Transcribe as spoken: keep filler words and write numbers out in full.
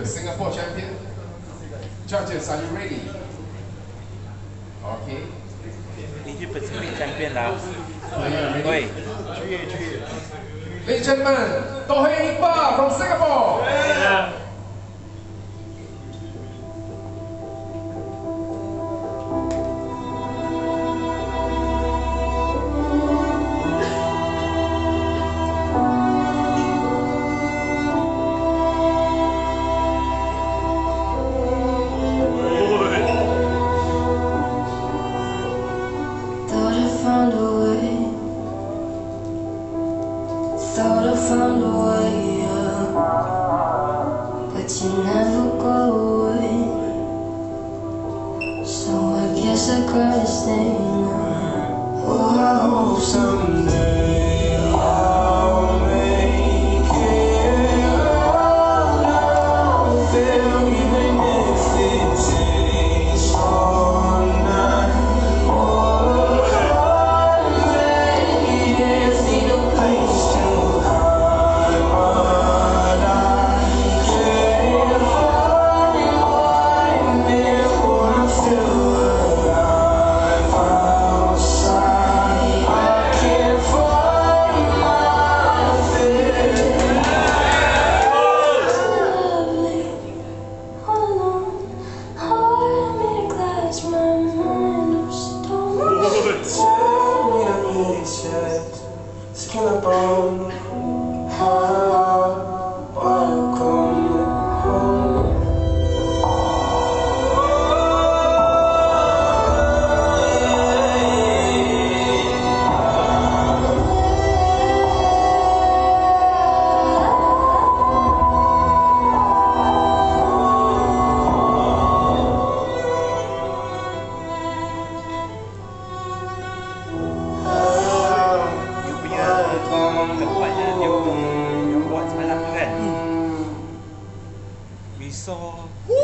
Singapore champion. Judges, are you ready? Okay. Asia Pacific champion lah. Are you ready? Oi. Ladies and gentlemen, Thawhir from Singapore. Yeah. Thought I found a way up, but you never go away. So I guess I gotta stay now. Oh, I hope someday I'll make it out of there, even if it takes all night. Oh, I just need a place to skin up on how welcome home. Tempatnya dia dia buat semalam tu kan. We saw